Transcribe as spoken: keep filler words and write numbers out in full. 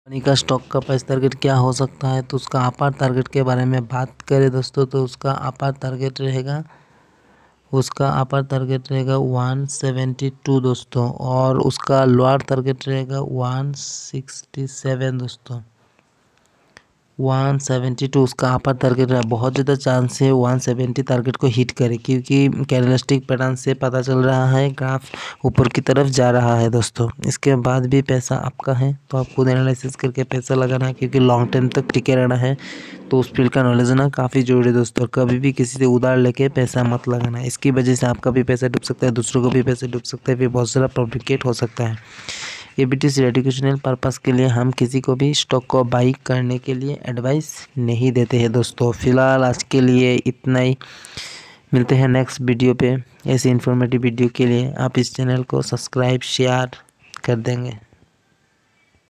Company का stock का price target क्या हो सकता है, तो उसका अपर टारगेट के बारे में बात करें दोस्तों, तो उसका अपर टारगेट रहेगा उसका अपर टारगेट रहेगा वन सेवेंटी टू दोस्तों, और उसका लोअर टारगेट रहेगा वन सिक्सटी सेवन दोस्तों। वन सेवेंटी टू उसका अपर टारगेट है। बहुत ज़्यादा चांस है वन सेवेंटी टारगेट को हिट करे, क्योंकि कैंडलस्टिक पैटर्न से पता चल रहा है ग्राफ ऊपर की तरफ जा रहा है दोस्तों। इसके बाद भी पैसा आपका है, तो आप खुद एनालिसिस करके पैसा लगाना है, क्योंकि लॉन्ग टर्म तक टिके रहना है। तो उस फील्ड का नॉलेज ना काफ़ी जरूरी है दोस्तों। कभी भी किसी से उधार लेके पैसा मत लगाना, इसकी वजह से आपका भी पैसा डूब सकता है, दूसरों को भी पैसा डूब सकता है, फिर बहुत सारा प्रॉब्लिकेट हो सकता है। A B T C educational purpose के लिए हम किसी को भी स्टॉक को बाई करने के लिए एडवाइस नहीं देते हैं दोस्तों। फिलहाल आज के लिए इतना ही, मिलते हैं नेक्स्ट वीडियो पे। ऐसी इन्फॉर्मेटिव वीडियो के लिए आप इस चैनल को सब्सक्राइब शेयर कर देंगे।